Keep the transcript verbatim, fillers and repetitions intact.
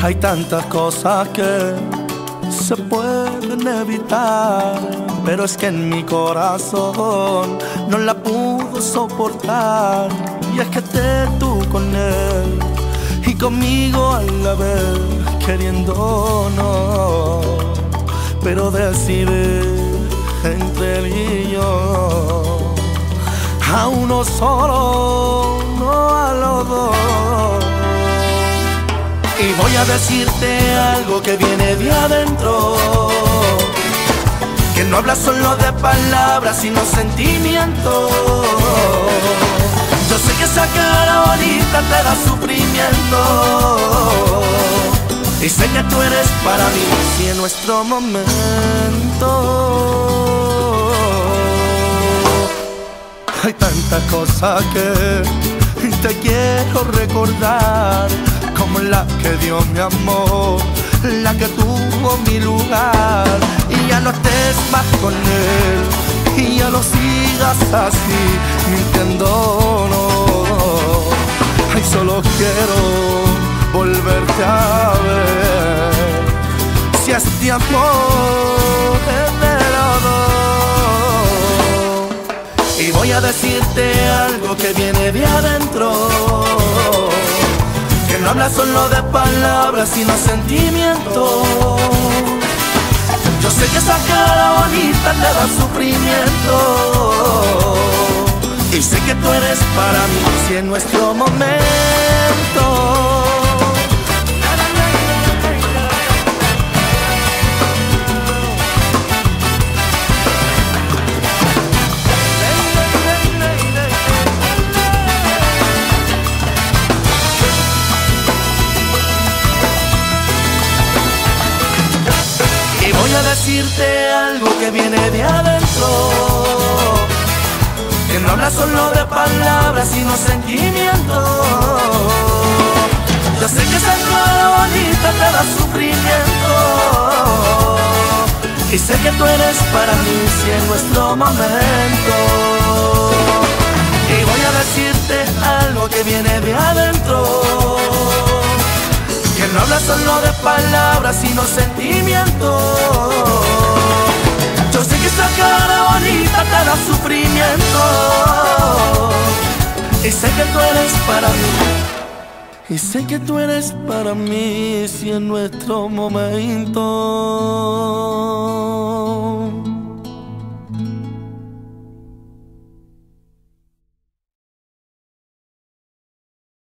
Hay tantas cosas que se pueden evitar, pero es que en mi corazón no la pudo soportar. Y es que estés tú con él y conmigo a la vez, queriendo no, pero decide entre él y yo, a uno solo, no a los dos. Y voy a decirte algo que viene de adentro, que no habla solo de palabras sino sentimientos. Yo sé que esa cara bonita te da sufrimiento, y sé que tú eres para mí si en nuestro momento hay tantas cosas que te quiero recordar, como la que Dios me amó, la que tuvo mi lugar. Y ya no estés más con él, y ya no sigas así, mintiendo, no. Ay, solo quiero volverte a ver, si este amor es de los dos. Y voy a decirte algo que viene de adentro, que no habla solo de palabras sino sentimientos. Yo sé que esa cara bonita te da sufrimiento, y sé que tú eres para mí si en nuestro momento voy a decirte algo que viene de adentro, que no habla solo de palabras sino sentimientos. Yo sé que esa cara bonita te da sufrimiento, y sé que tú eres para mí si en nuestro momento. Y voy a decirte algo que viene de adentro, que no habla solo de palabras sino sentimientos. Yo sé que esa cara bonita te da sufrimiento, y sé que tú eres para mí, y sé que tú eres para mí si en nuestro momento